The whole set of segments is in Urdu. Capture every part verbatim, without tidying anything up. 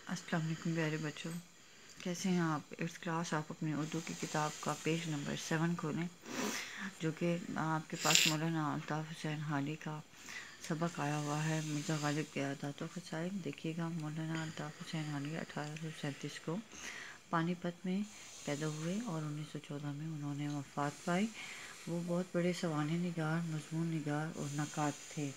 السلام علیکم پیارے بچوں، کیسے ہیں آپ؟ ایٹھ کلاس آپ اپنے اردو کی کتاب کا پیج نمبر سیون کھولیں، جو کہ آپ کے پاس مولانا الطاف حسین حالی کا سبق آیا ہوا ہے، مرزا غالب کے عادات و خصائل۔ دیکھیے گا، مولانا الطاف حسین حالی اٹھارہ سو سینتیس کو پانی پت میں پیدا ہوئے اور انیس سو چودہ میں انہوں نے وفات پائی۔ وہ بہت بڑے سوانح نگار، مضمون نگار اور نقاد تھے۔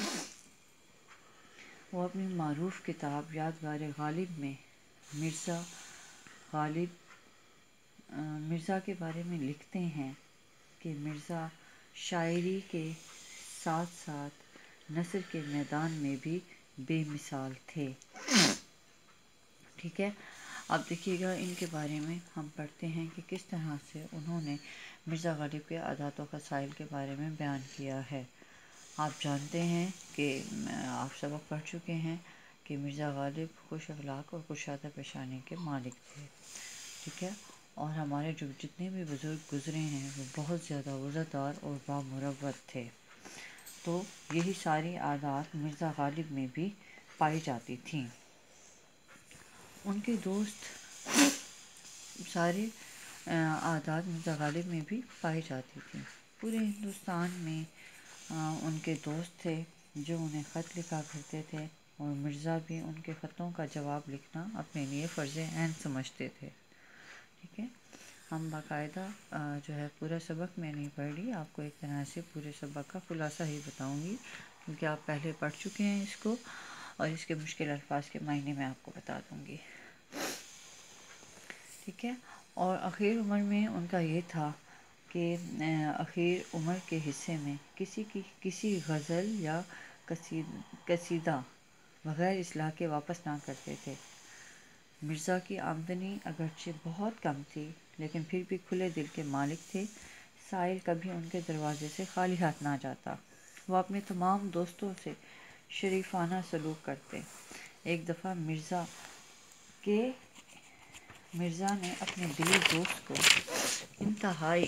وہ اپنی معروف کتاب یادگار غالب میں مرزا غالب مرزا کے بارے میں لکھتے ہیں کہ مرزا شاعری کے ساتھ ساتھ نثر کے میدان میں بھی بے مثال تھے۔ ٹھیک ہے، اب دیکھیے گا، ان کے بارے میں ہم پڑھتے ہیں کہ کس طرح سے انہوں نے مرزا غالب کے عادات و خصائل کے بارے میں بیان کیا ہے۔ آپ جانتے ہیں کہ آپ سبق پڑھ چکے ہیں کہ مرزا غالب خوش اخلاق اور کشادہ پیشانی کے مالک تھے۔ ٹھیک ہے، اور ہمارے جو جتنے بھی بزرگ گزرے ہیں وہ بہت زیادہ وزادار اور بامروت تھے، تو یہی ساری عادات مرزا غالب میں بھی پائی جاتی تھیں۔ ان کے دوست سارے عادات مرزا غالب میں بھی پائی جاتی تھیں۔ پورے ہندوستان میں ان کے دوست تھے جو انہیں خط لکھا کرتے تھے، اور مرزا بھی ان کے خطوں کا جواب لکھنا اپنے لیے فرض عین سمجھتے تھے۔ ٹھیک ہے، ہم باقاعدہ جو ہے پورا سبق میں نہیں پڑھ رہی، آپ کو ایک طرح سے پورے سبق کا خلاصہ ہی بتاؤں گی، کیونکہ آپ پہلے پڑھ چکے ہیں اس کو، اور اس کے مشکل الفاظ کے معنی میں آپ کو بتا دوں گی۔ ٹھیک ہے، اور اخیر عمر میں ان کا یہ تھا کہ اخیر عمر کے حصے میں کسی کی کسی غزل یا قصیدہ بغیر اصلاح کے واپس نہ کرتے تھے۔ مرزا کی آمدنی اگرچہ بہت کم تھی، لیکن پھر بھی کھلے دل کے مالک تھے۔ سائل کبھی ان کے دروازے سے خالی ہاتھ نہ جاتا۔ وہ اپنے تمام دوستوں سے شریفانہ سلوک کرتے۔ ایک دفعہ مرزا کے مرزا نے اپنے دلی دوست کو انتہائی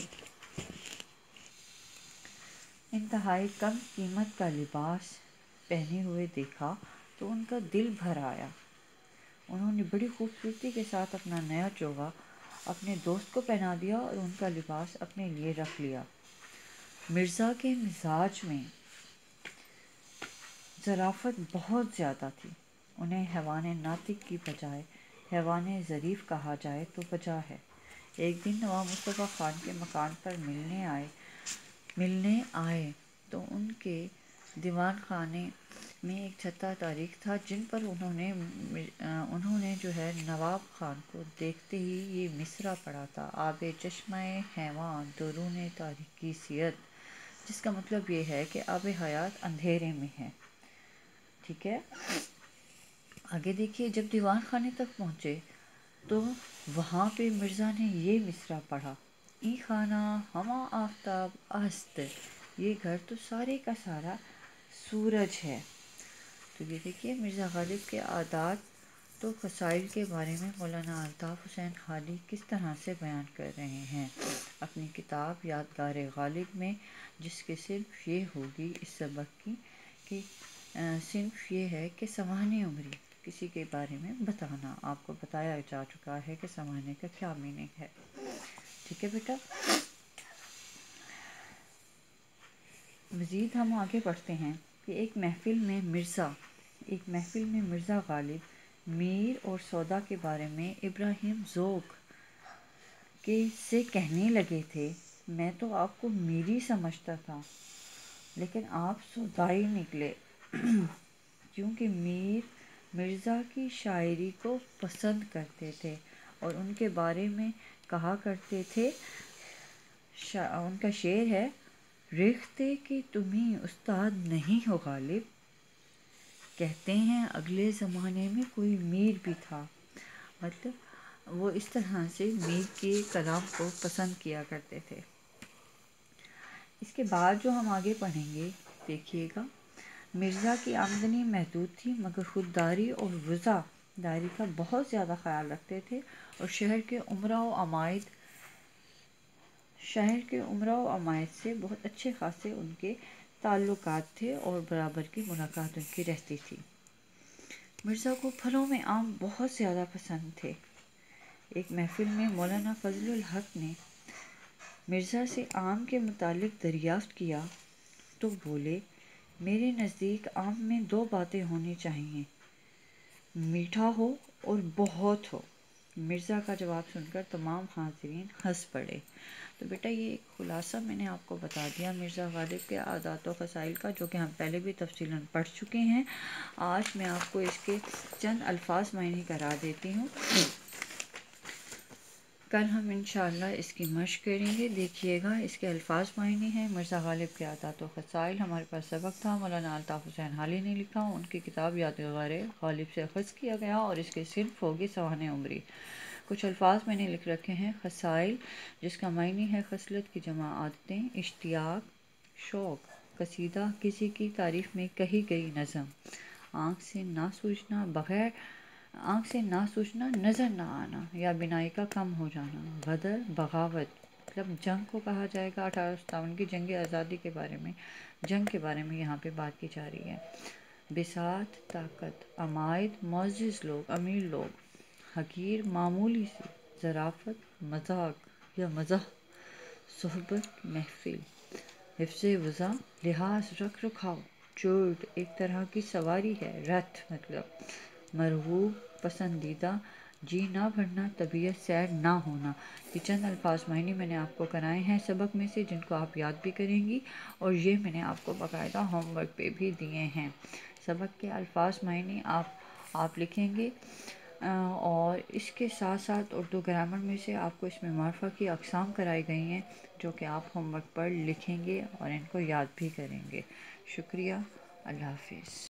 انتہائی کم قیمت کا لباس پہنے ہوئے دیکھا تو ان کا دل بھر آیا۔ انہوں نے بڑی خوبصورتی کے ساتھ اپنا نیا چوغا اپنے دوست کو پہنا دیا اور ان کا لباس اپنے لیے رکھ لیا۔ مرزا کے مزاج میں ظرافت بہت زیادہ تھی۔ انہیں حیوان ناطق کی بجائے حیوان ظریف کہا جائے تو بجا ہے۔ ایک دن نواب مصطفیٰ خان کے مکان پر ملنے آئے ملنے آئے تو ان کے دیوان خانے میں ایک چھتا تاریخ تھا، جن پر انہوں نے انہوں نے جو ہے نواب خان کو دیکھتے ہی یہ مصرع پڑھا تھا: آب چشمہ حیواں درون تاریکی سیت، جس کا مطلب یہ ہے کہ آب حیات اندھیرے میں ہے۔ ٹھیک ہے، آگے دیکھیے، جب دیوان خانے تک پہنچے تو وہاں پہ مرزا نے یہ مصرع پڑھا: ای خانہ ہمہ آفتاب است، یہ گھر تو سارے کا سارا سورج ہے۔ تو یہ دیکھیے مرزا غالب کے عادات تو خصائل کے بارے میں مولانا الطاف حسین حالی کس طرح سے بیان کر رہے ہیں اپنی کتاب یادگار غالب میں، جس کی صرف یہ ہوگی اس سبق کی کہ صنف یہ ہے کہ سوانح عمری کسی کے بارے میں بتانا۔ آپ کو بتایا جا چکا ہے کہ سوانح کا کیا میننگ ہے۔ ٹھیک ہے بیٹا، مزید ہم آگے پڑھتے ہیں کہ ایک محفل میں مرزا ایک محفل میں مرزا غالب میر اور سودا کے بارے میں ابراہیم ذوق کے سے کہنے لگے تھے: میں تو آپ کو میری سمجھتا تھا، لیکن آپ سودائی نکلے، کیونکہ میر مرزا کی شاعری کو پسند کرتے تھے اور ان کے بارے میں کہا کرتے تھے، ان کا شعر ہے: ریختہ کہ تمہیں استاد نہیں ہو غالب، کہتے ہیں اگلے زمانے میں کوئی میر بھی تھا۔ مطلب وہ اس طرح سے میر کے کلام کو پسند کیا کرتے تھے۔ اس کے بعد جو ہم آگے پڑھیں گے، دیکھیے گا، مرزا کی آمدنی محدود تھی، مگر خودداری اور وضع داری کا بہت زیادہ خیال رکھتے تھے، اور شہر کے امراء و عمائد شہر کے امراء و عمائد سے بہت اچھے خاصے ان کے تعلقات تھے اور برابر کی ملاقات ان کی رہتی تھی۔ مرزا کو پھلوں میں آم بہت زیادہ پسند تھے۔ ایک محفل میں مولانا فضل الحق نے مرزا سے آم کے متعلق دریافت کیا تو بولے، میرے نزدیک آم میں دو باتیں ہونی چاہیے، میٹھا ہو اور بہت ہو۔ مرزا کا جواب سن کر تمام حاضرین ہنس پڑے۔ تو بیٹا یہ ایک خلاصہ میں نے آپ کو بتا دیا مرزا غالب کے عادات و خصائل کا، جو کہ ہم پہلے بھی تفصیلاً پڑھ چکے ہیں۔ آج میں آپ کو اس کے چند الفاظ معنی کرا دیتی ہوں، کل ہم انشاءاللہ اس کی مشق کریں گے۔ دیکھیے گا اس کے الفاظ معنی ہیں۔ مرزا غالب کے عادات و خصائل، ہمارے پاس سبق تھا، مولانا الطاف حسین حالی نے لکھا، ان کی کتاب یادگار غالب سے اخذ کیا گیا اور اس کی صنف ہوگی سوانح عمری۔ کچھ الفاظ میں نے لکھ رکھے ہیں۔ خصائل، جس کا معنی ہے خصلت کی جمع عادتیں، اشتیاق، شوق، قصیدہ، کسی کی تعریف میں کہی گئی نظم۔ آنکھ سے نہ سوجنا، بغیر آنکھ سے نہ سوجنا، نظر نہ آنا یا بینائی کا کم ہو جانا۔ غدر، بغاوت، مطلب جنگ کو کہا جائے گا۔ اٹھارہ سو ستاون کی جنگ آزادی کے بارے میں، جنگ کے بارے میں یہاں پہ بات کی جا رہی ہے۔ بساط، طاقت، عمائد، معزز لوگ، امیر لوگ۔ حقیر، معمولی سی۔ ظرافت، مذاق یا مزاح۔ صحبت، محفل۔ حفظ وضع، لحاظ، رکھ رکھاؤ۔ چوٹ، ایک طرح کی سواری ہے، رتھ مطلب۔ مرغوب، پسندیدہ۔ جی نہ بھرنا، طبیعت سیر نہ ہونا۔ یہ چند الفاظ معنی میں نے آپ کو کرائے ہیں سبق میں سے، جن کو آپ یاد بھی کریں گی، اور یہ میں نے آپ کو باقاعدہ ہوم ورک پہ بھی دیے ہیں۔ سبق کے الفاظ معنی آپ آپ لکھیں گے، اور اس کے ساتھ ساتھ اردو گرامر میں سے آپ کو اس میں معرفہ کی اقسام کرائی گئی ہیں، جو کہ آپ ہوم ورک پر لکھیں گے اور ان کو یاد بھی کریں گے۔ شکریہ، اللہ حافظ۔